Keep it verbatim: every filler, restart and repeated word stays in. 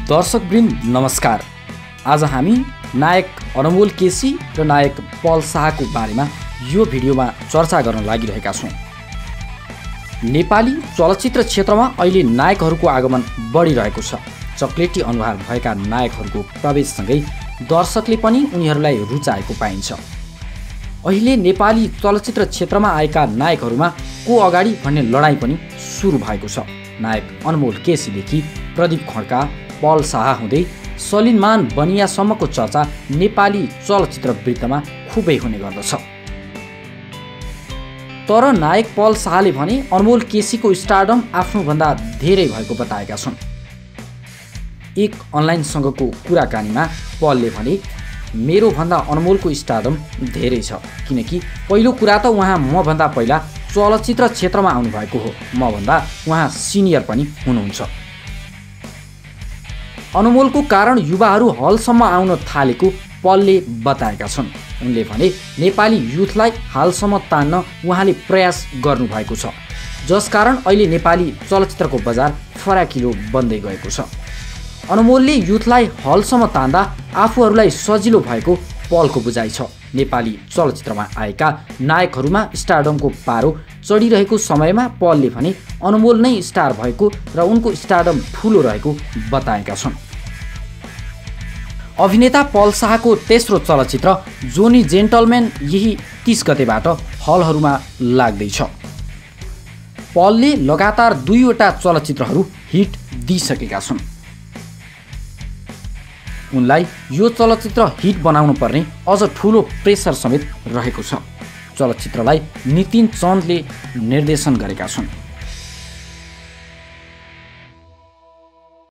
दर्शकवृन्द नमस्कार। आज हामी नायक अनमोल केसी र नायक पल शाहको बारेमा यो भिडियोमा चर्चा गर्न लागिरहेका छौँ। नेपाली चलचित्र क्षेत्रमा अहिले नायकहरूको आगमन बढिरहेको छ। चक्लेटी अनुहार भएका नायकहरूको प्रवेशसँगै दर्शकले पनि उनीहरूलाई रुचाएको पाइन्छ। अहिले नेपाली चलचित्र क्षेत्रमा आएका नायकहरूमा को अगाडि भन्ने लडाईँ पनि सुरु भएको छ। नायक अनमोल केसीदेखि प्रदीप खड्का, पल शाह हुँदै सलिमान बनियासम्मको चर्चा नेपाली चलचित्र वृत्तमा खुबै हुने गर्दछ। तर नायक पल शाहले भने अनमोल केसीको स्टारडम आफ्नोभन्दा धेरै भएको बताएका छन्। एक अनलाइनसँगको कुराकानीमा पलले भने मेरो भन्दा अनमोलको स्टारडम धेरै छ, किनकि पहिलो कुरा त उहाँ मभन्दा पहिला चलचित्र क्षेत्रमा आउनुभएको हो, मभन्दा उहाँ सिनियर पनि हुनुहुन्छ। अनमोलको कारण युवाहरू हलसम्म आउन थालेको पलले बताएका छन्। उनले भने नेपाली युथलाई हालसम्म तान्न उहाँले प्रयास गर्नुभएको छ, जसकारण अहिले नेपाली चलचित्रको बजार फराकिलो बन्दै गएको छ। अनमोलले युथलाई हलसम्म तान्दा आफूहरूलाई सजिलो भएको पलको बुझाइ छ। नेपाली चलचित्रमा आएका नायकहरूमा स्टारडमको पारो चढिरहेको समयमा पलले भने अनमोल नै स्टार भएको र उनको स्टारडम ठुलो रहेको बताएका छन्। अभिनेता पल शाहको तेस्रो चलचित्र जोनी जेन्टलम्यान यही तीस गतेबाट हलहरूमा लाग्दैछ। पलले लगातार दुईवटा चलचित्रहरू हिट दिइसकेका छन्। उनलाई यो चलचित्र हिट बनाउनु पर्ने अझ ठुलो प्रेसर समेत रहेको छ। चलचित्रलाई नितिन चन्दले निर्देशन गरेका छन्।